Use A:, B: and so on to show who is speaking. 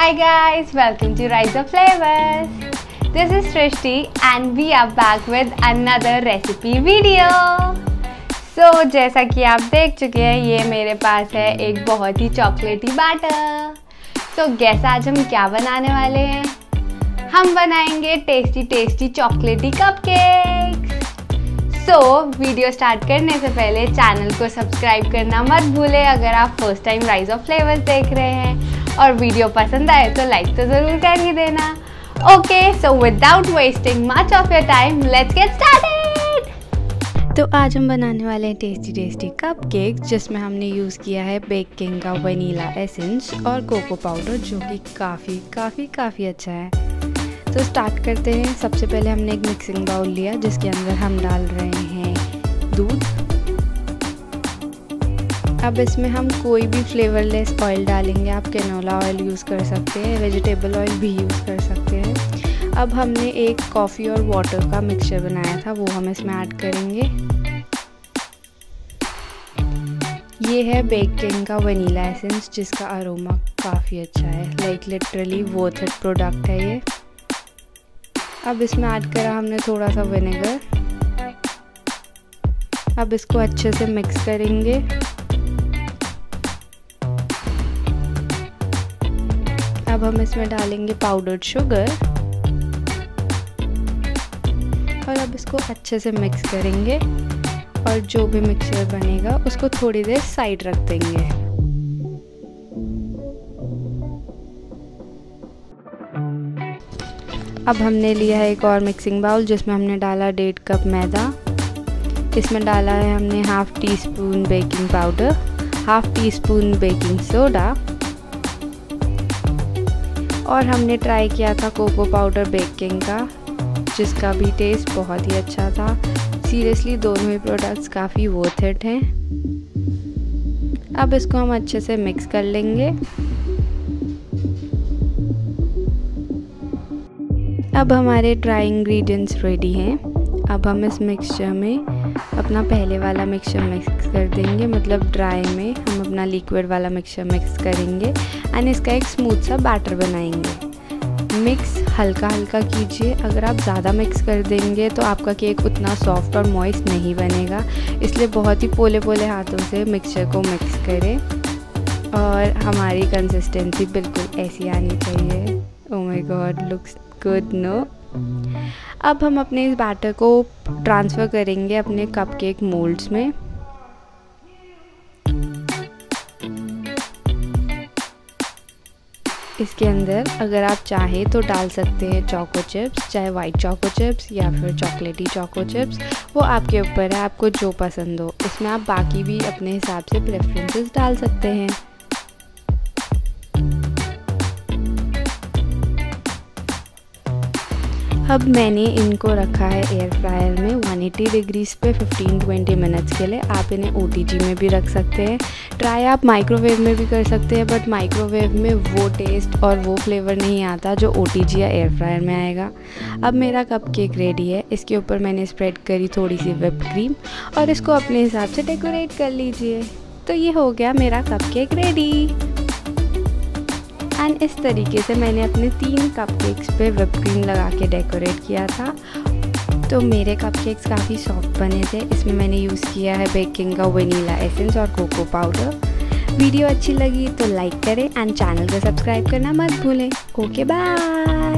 A: Hi guys, welcome to Rise of Flavors. This is Srishti and we are back with another recipe video. So जैसा कि आप देख चुके हैं, ये मेरे पास है एक बहुत ही चॉकलेटी बैटर. So guess आज हम क्या बनाने वाले हैं? हम बनाएंगे टेस्टी चॉकलेटी कपकेक्स. So वीडियो स्टार्ट करने से पहले चैनल को सब्सक्राइब करना मत भूलें अगर आप first time Rise of Flavours देख रहे हैं, और वीडियो पसंद आए तो लाइक तो ज़रूर कर ही देना. Okay, so without wasting much of your time, let's get started. तो आज हम बनाने वाले हैं टेस्टी कपकेक्स, जिसमें हमने यूज़ किया है बेक किंग का वनीला एसेंस और कोको पाउडर, जो कि काफ़ी अच्छा है. तो स्टार्ट करते हैं. सबसे पहले हमने एक मिक्सिंग बाउल लिया जिसके अंदर हम डाल रहे हैं दूध. अब इसमें हम कोई भी फ्लेवरलेस ऑयल डालेंगे. आप कैनोला ऑयल यूज़ कर सकते हैं, वेजिटेबल ऑयल भी यूज़ कर सकते हैं. अब हमने एक कॉफ़ी और वाटर का मिक्सचर बनाया था, वो हम इसमें ऐड करेंगे. ये है बेक किंग का वनीला एसेंस, जिसका अरोमा काफ़ी अच्छा है. Like literally worth it product है ये. अब इसमें ऐड करा हमने थोड़ा सा विनेगर. अब इसको अच्छे से मिक्स करेंगे. अब हम इसमें डालेंगे पाउडर्ड शुगर और अब इसको अच्छे से मिक्स करेंगे. और जो भी मिक्सचर बनेगा उसको थोड़ी देर साइड रख देंगे. अब हमने लिया है एक और मिक्सिंग बाउल, जिसमें हमने डाला 1.5 कप मैदा. इसमें डाला है हमने half teaspoon baking powder, half teaspoon baking soda, और हमने ट्राई किया था कोको पाउडर बेक किंग का, जिसका भी टेस्ट बहुत ही अच्छा था. सीरियसली दोनों ही प्रोडक्ट्स काफ़ी वर्थ इट हैं. अब इसको हम अच्छे से मिक्स कर लेंगे. अब हमारे ड्राई इंग्रेडिएंट्स रेडी हैं. अब हम इस मिक्सचर में अपना पहले वाला मिक्सचर मिक्स कर देंगे, मतलब ड्राई में हम अपना लिक्विड वाला मिक्सचर मिक्स करेंगे एंड इसका एक स्मूथ सा बैटर बनाएंगे. मिक्स हल्का कीजिए. अगर आप ज़्यादा मिक्स कर देंगे तो आपका केक उतना सॉफ्ट और मॉइस्ट नहीं बनेगा, इसलिए बहुत ही पोले हाथों से मिक्सचर को मिक्स करें. और हमारी कंसिस्टेंसी बिल्कुल ऐसी आनी चाहिए. Oh my God, looks good no. अब हम अपने इस बैटर को ट्रांसफ़र करेंगे अपने कपकेक मोल्ड्स में. इसके अंदर अगर आप चाहें तो डाल सकते हैं चोको चिप्स, चाहे वाइट चोको चिप्स या फिर चॉकलेटी चोको चिप्स, वो आपके ऊपर है, आपको जो पसंद हो. इसमें आप बाकी भी अपने हिसाब से प्रेफरेंसेस डाल सकते हैं. अब मैंने इनको रखा है एयर फ्रायर में 180 डिग्रीज़ पे 15-20 मिनट्स के लिए. आप इन्हें OTG में भी रख सकते हैं. ट्राई आप माइक्रोवेव में भी कर सकते हैं, बट माइक्रोवेव में वो टेस्ट और वो फ्लेवर नहीं आता जो OTG या एयर फ्रायर में आएगा. अब मेरा कपकेक रेडी है. इसके ऊपर मैंने स्प्रेड करी थोड़ी सी व्हिप्ड क्रीम और इसको अपने हिसाब से डेकोरेट कर लीजिए. तो ये हो गया मेरा कपकेक रेडी. एंड इस तरीके से मैंने अपने 3 कपकेक्स पे व्हिप क्रीम लगा के डेकोरेट किया था. तो मेरे कपकेक्स काफ़ी सॉफ्ट बने थे. इसमें मैंने यूज़ किया है बेक किंग का वनीला एसेंस और कोको पाउडर. वीडियो अच्छी लगी तो लाइक करें एंड चैनल को सब्सक्राइब करना मत भूलें. Okay, bye.